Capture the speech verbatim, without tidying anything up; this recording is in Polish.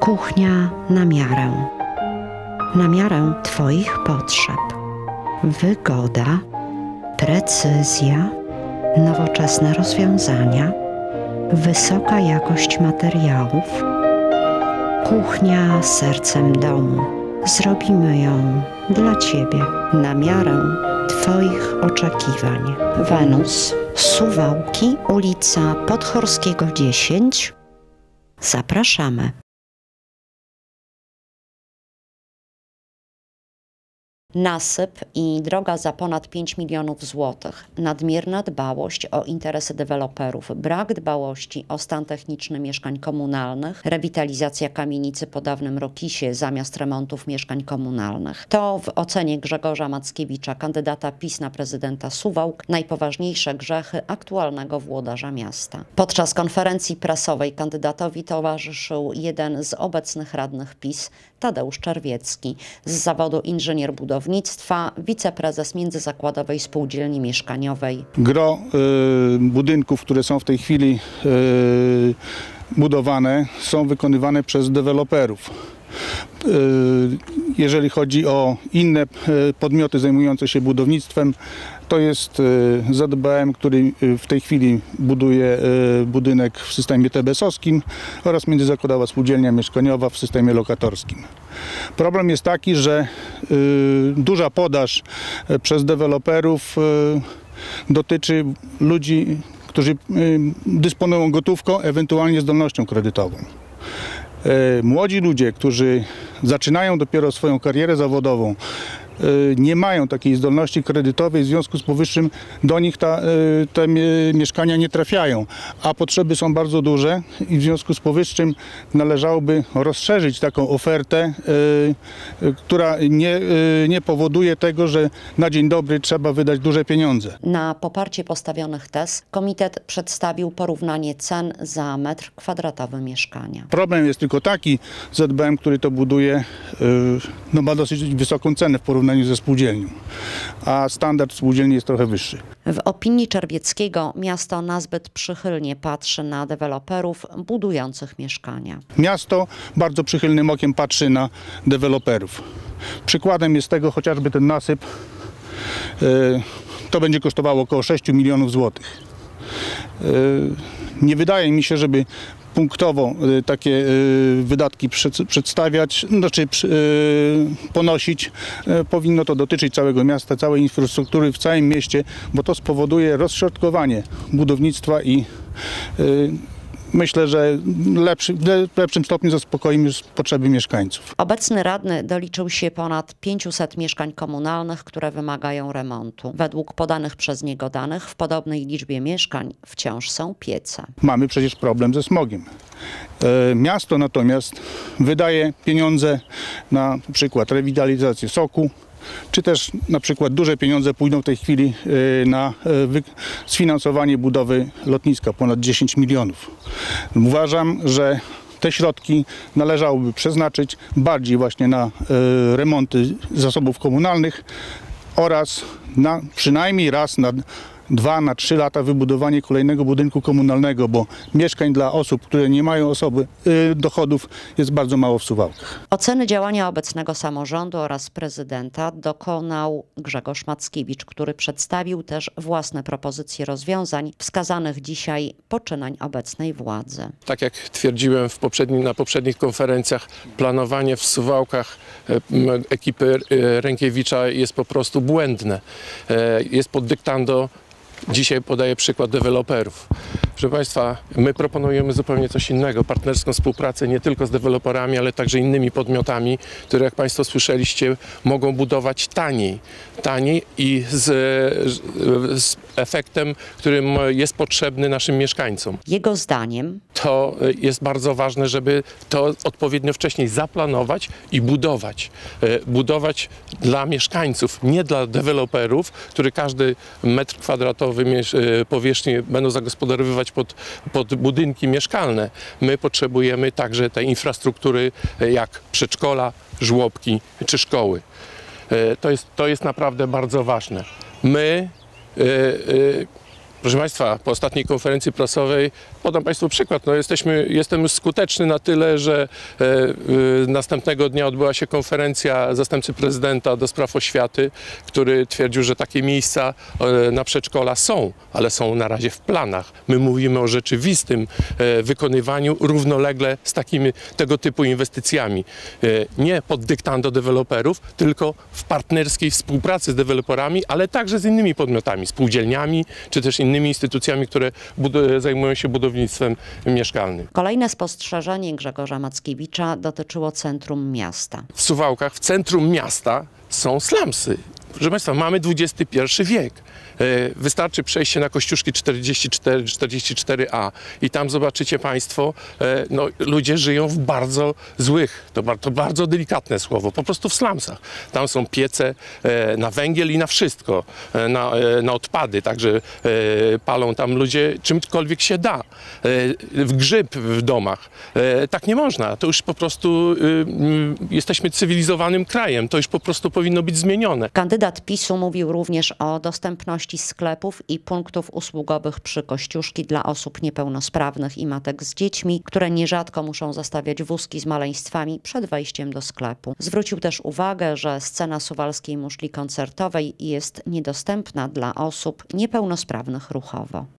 Kuchnia na miarę. Na miarę Twoich potrzeb. Wygoda, precyzja, nowoczesne rozwiązania, wysoka jakość materiałów. Kuchnia sercem domu. Zrobimy ją dla Ciebie, na miarę Twoich oczekiwań. Wenus, Suwałki, ulica Podchorskiego dziesięć. Zapraszamy. Nasyp i droga za ponad pięć milionów złotych, nadmierna dbałość o interesy deweloperów, brak dbałości o stan techniczny mieszkań komunalnych, rewitalizacja kamienicy po dawnym Rokisie zamiast remontów mieszkań komunalnych. To w ocenie Grzegorza Mackiewicza, kandydata PiS na prezydenta Suwałk, najpoważniejsze grzechy aktualnego włodarza miasta. Podczas konferencji prasowej kandydatowi towarzyszył jeden z obecnych radnych PiS, Tadeusz Czerwiecki, z zawodu inżynier budownictwa, wiceprezes Międzyzakładowej Spółdzielni Mieszkaniowej. Gro y, budynków, które są w tej chwili y, budowane, są wykonywane przez deweloperów. Jeżeli chodzi o inne podmioty zajmujące się budownictwem, to jest Z D B M, który w tej chwili buduje budynek w systemie T B S-owskim oraz Międzyzakładowa Spółdzielnia Mieszkaniowa w systemie lokatorskim. Problem jest taki, że duża podaż przez deweloperów dotyczy ludzi, którzy dysponują gotówką, ewentualnie zdolnością kredytową. Młodzi ludzie, którzy zaczynają dopiero swoją karierę zawodową, nie mają takiej zdolności kredytowej, w związku z powyższym do nich ta, te mieszkania nie trafiają, a potrzeby są bardzo duże i w związku z powyższym należałoby rozszerzyć taką ofertę, która nie, nie powoduje tego, że na dzień dobry trzeba wydać duże pieniądze. Na poparcie postawionych tez komitet przedstawił porównanie cen za metr kwadratowy mieszkania. Problem jest tylko taki, Z D B M, który to buduje, no ma dosyć wysoką cenę w porównaniu ze spółdzielnią, a standard spółdzielni jest trochę wyższy. W opinii Czerwieckiego miasto nazbyt przychylnie patrzy na deweloperów budujących mieszkania. Miasto bardzo przychylnym okiem patrzy na deweloperów. Przykładem jest tego chociażby ten nasyp. To będzie kosztowało około sześć milionów złotych. Nie wydaje mi się, żeby punktowo takie wydatki przedstawiać, znaczy ponosić. Powinno to dotyczyć całego miasta, całej infrastruktury w całym mieście, bo to spowoduje rozśrodkowanie budownictwa i myślę, że lepszy, w lepszym stopniu zaspokoimy potrzeby mieszkańców. Obecny radny doliczył się ponad pięćset mieszkań komunalnych, które wymagają remontu. Według podanych przez niego danych w podobnej liczbie mieszkań wciąż są piece. Mamy przecież problem ze smogiem. Miasto natomiast wydaje pieniądze na przykład rewitalizację soku, czy też na przykład duże pieniądze pójdą w tej chwili na sfinansowanie budowy lotniska, ponad dziesięć milionów. Uważam, że te środki należałoby przeznaczyć bardziej właśnie na remonty zasobów komunalnych oraz na przynajmniej raz na dwa na trzy lata wybudowanie kolejnego budynku komunalnego, bo mieszkań dla osób, które nie mają osoby y, dochodów, jest bardzo mało w Suwałkach. Oceny działania obecnego samorządu oraz prezydenta dokonał Grzegorz Mackiewicz, który przedstawił też własne propozycje rozwiązań wskazanych dzisiaj poczynań obecnej władzy. Tak jak twierdziłem w poprzednim, na poprzednich konferencjach, planowanie w Suwałkach ekipy Rękiewicza jest po prostu błędne. Jest pod dyktando. Dzisiaj podaję przykład deweloperów. Proszę Państwa, my proponujemy zupełnie coś innego, partnerską współpracę nie tylko z deweloperami, ale także innymi podmiotami, które, jak Państwo słyszeliście, mogą budować taniej. Taniej i z, z efektem, którym jest potrzebny naszym mieszkańcom. Jego zdaniem to jest bardzo ważne, żeby to odpowiednio wcześniej zaplanować i budować. Budować dla mieszkańców, nie dla deweloperów, który każdy metr kwadratowy powierzchni będą zagospodarowywać pod, pod budynki mieszkalne. My potrzebujemy także tej infrastruktury jak przedszkola, żłobki czy szkoły. To jest, to jest naprawdę bardzo ważne. My Proszę Państwa, po ostatniej konferencji prasowej podam Państwu przykład. No jesteśmy, jestem już skuteczny na tyle, że e, e, następnego dnia odbyła się konferencja zastępcy prezydenta do spraw oświaty, który twierdził, że takie miejsca e, na przedszkola są, ale są na razie w planach. My mówimy o rzeczywistym e, wykonywaniu równolegle z takimi tego typu inwestycjami. E, nie pod dyktando deweloperów, tylko w partnerskiej współpracy z deweloperami, ale także z innymi podmiotami, spółdzielniami, czy też innymi instytucjami, które zajmują się budownictwem mieszkalnym. Kolejne spostrzeżenie Grzegorza Mackiewicza dotyczyło centrum miasta. W Suwałkach, w centrum miasta są slumsy. Proszę Państwa, mamy dwudziesty pierwszy wiek. Wystarczy przejść się na Kościuszki czterdzieści cztery, czterdzieści cztery A i tam zobaczycie Państwo, no, ludzie żyją w bardzo złych, to, to bardzo delikatne słowo, po prostu w slumsach. Tam są piece na węgiel i na wszystko, na, na odpady, także palą tam ludzie czymkolwiek się da. W grzyb w domach. Tak nie można. To już po prostu jesteśmy cywilizowanym krajem. To już po prostu powinno być zmienione. Kandydat PiSu mówił również o dostępności sklepów i punktów usługowych przy Kościuszki dla osób niepełnosprawnych i matek z dziećmi, które nierzadko muszą zostawiać wózki z maleństwami przed wejściem do sklepu. Zwrócił też uwagę, że scena suwalskiej muszli koncertowej jest niedostępna dla osób niepełnosprawnych ruchowo.